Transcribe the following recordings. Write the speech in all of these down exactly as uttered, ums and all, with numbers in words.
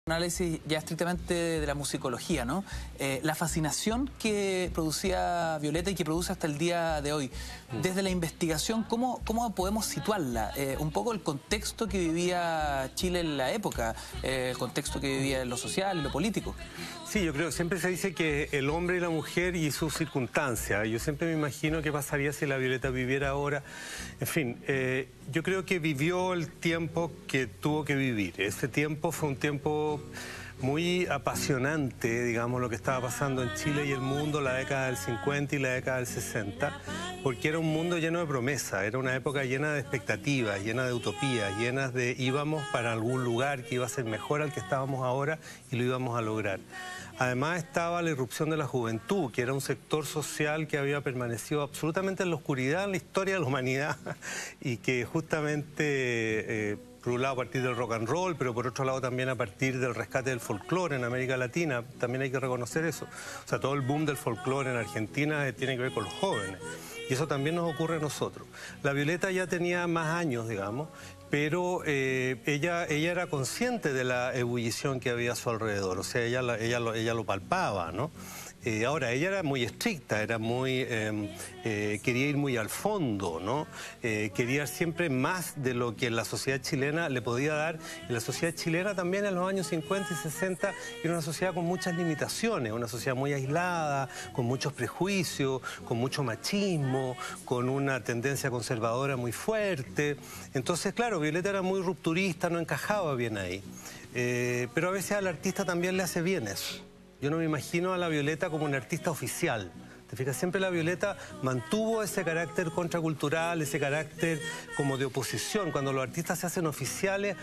Análisis ya estrictamente de la musicología, ¿no? Eh, la fascinación que producía Violeta y que produce hasta el día de hoy. Desde la investigación, ¿cómo, cómo podemos situarla? Eh, un poco el contexto que vivía Chile en la época, eh, el contexto que vivía en lo social y lo político. Sí, yo creo que siempre se dice que el hombre y la mujer y sus circunstancias. Yo siempre me imagino qué pasaría si la Violeta viviera ahora. En fin, eh, yo creo que vivió el tiempo que tuvo que vivir. Ese tiempo fue un tiempo muy apasionante, digamos, lo que estaba pasando en Chile y el mundo, la década del cincuenta y la década del sesenta, porque era un mundo lleno de promesas, era una época llena de expectativas, llena de utopías, llenas de íbamos para algún lugar que iba a ser mejor al que estábamos ahora y lo íbamos a lograr. Además estaba la irrupción de la juventud, que era un sector social que había permanecido absolutamente en la oscuridad en la historia de la humanidad y que justamente... Eh, por un lado a partir del rock and roll, pero por otro lado también a partir del rescate del folclore en América Latina, también hay que reconocer eso. O sea, todo el boom del folclore en Argentina eh, tiene que ver con los jóvenes, y eso también nos ocurre a nosotros. La Violeta ya tenía más años, digamos, pero eh, ella, ella era consciente de la ebullición que había a su alrededor, o sea, ella, ella, lo, ella lo palpaba, ¿no? Eh, ahora, ella era muy estricta, era muy, eh, eh, quería ir muy al fondo, ¿no? Eh, quería siempre más de lo que la sociedad chilena le podía dar. Y la sociedad chilena también en los años cincuenta y sesenta era una sociedad con muchas limitaciones, una sociedad muy aislada, con muchos prejuicios, con mucho machismo, con una tendencia conservadora muy fuerte. Entonces, claro, Violeta era muy rupturista, no encajaba bien ahí. Eh, pero a veces al artista también le hace bien eso. Yo no me imagino a la Violeta como una artista oficial. ¿Te fijas? Siempre la Violeta mantuvo ese carácter contracultural, ese carácter como de oposición. Cuando los artistas se hacen oficiales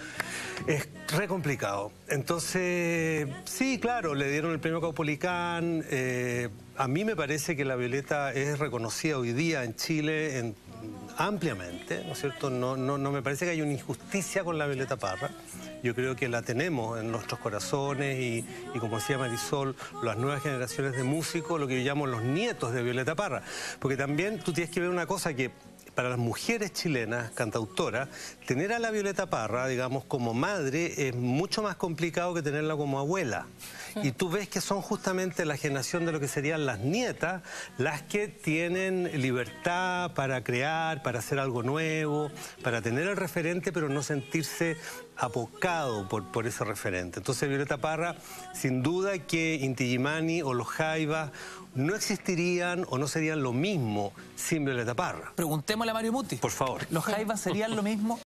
es re complicado. Entonces, sí, claro, le dieron el premio Caupolicán. Eh, a mí me parece que la Violeta es reconocida hoy día en Chile en, ampliamente, ¿no es cierto? No, no, no me parece que haya una injusticia con la Violeta Parra. Yo creo que la tenemos en nuestros corazones y, y como decía Marisol, las nuevas generaciones de músicos, lo que yo llamo los nietos de Violeta Parra. Porque también tú tienes que ver una cosa que para las mujeres chilenas, cantautoras, tener a la Violeta Parra, digamos, como madre es mucho más complicado que tenerla como abuela. Y tú ves que son justamente la generación de lo que serían las nietas, las que tienen libertad para crear, para hacer algo nuevo, para tener el referente, pero no sentirse apocado por, por ese referente. Entonces Violeta Parra, sin duda que Inti Illimani o los Jaivas no existirían o no serían lo mismo sin Violeta Parra. Preguntémosle a Mario Muti. Por favor. ¿Los Jaivas serían lo mismo?